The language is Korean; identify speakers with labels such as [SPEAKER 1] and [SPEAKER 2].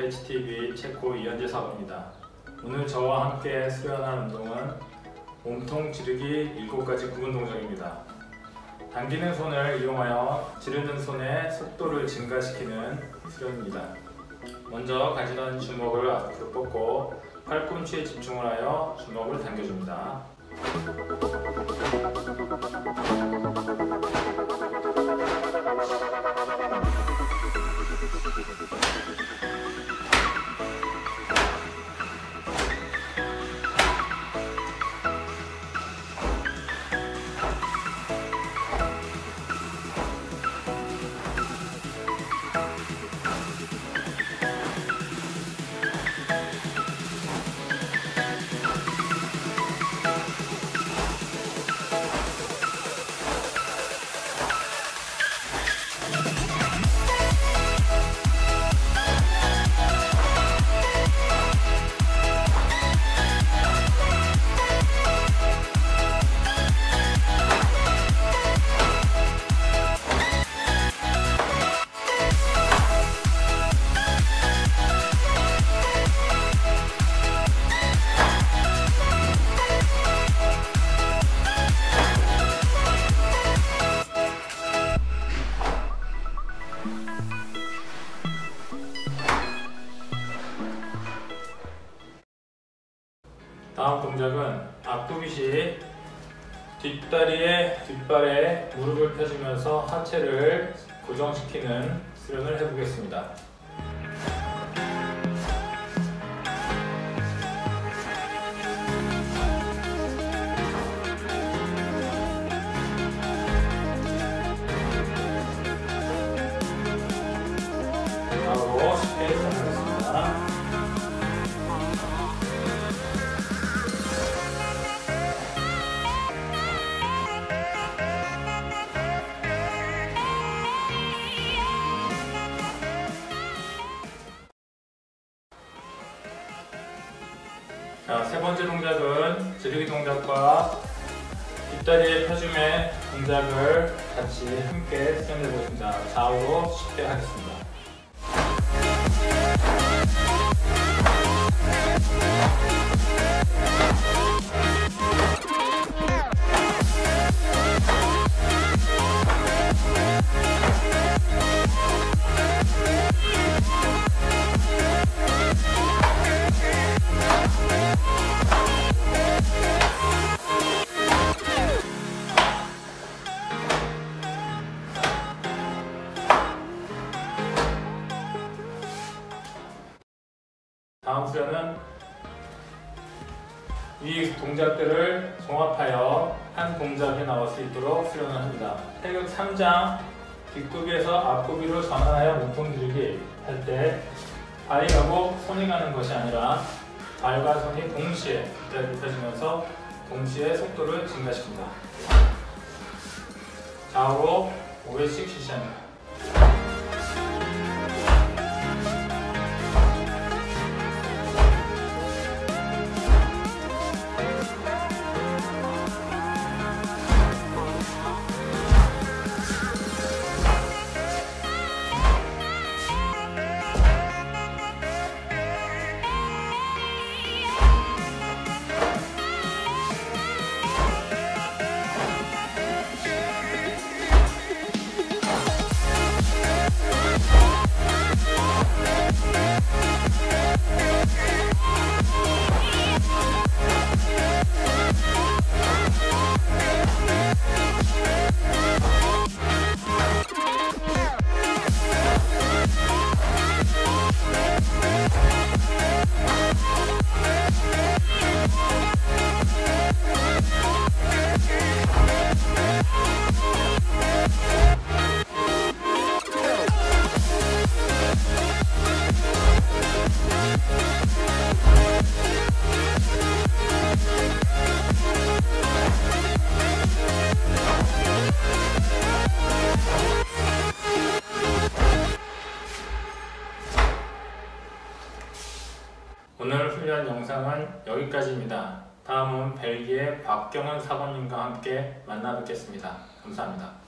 [SPEAKER 1] DHTV 체코 이현재 사원입니다. 오늘 저와 함께 수련할 운동은 몸통 지르기 7가지 구분 동작입니다. 당기는 손을 이용하여 지르는 손의 속도를 증가시키는 수련입니다. 먼저 가지던 주먹을 앞으로 뻗고 팔꿈치에 집중을 하여 주먹을 당겨줍니다. 다음 동작은 앞굽이 시 뒷발에 무릎을 펴주면서 하체를 고정시키는 수련을 해보겠습니다. 바로 쉽게 시작하겠습니다. 자, 세 번째 동작은 지르기 동작과 뒷다리의 펴줌의 동작을 같이 함께 수련해 보겠습니다. 좌우로 쉽게 하겠습니다. 다음 수련은 이 동작들을 종합하여 한 동작에 나올 수 있도록 수련을 합니다. 태극 3장 뒷굽이에서 앞굽이로 전환하여 몸통 들기 할 때 발이 가고 손이 가는 것이 아니라 발과 손이 동시에 뒷다리를 펴주면서 동시에 속도를 증가시킵니다. 좌우로 5회씩 실시합니다. 오늘 훈련 영상은 여기까지입니다. 다음은 벨기에 박경은 사관님과 함께 만나 뵙겠습니다. 감사합니다.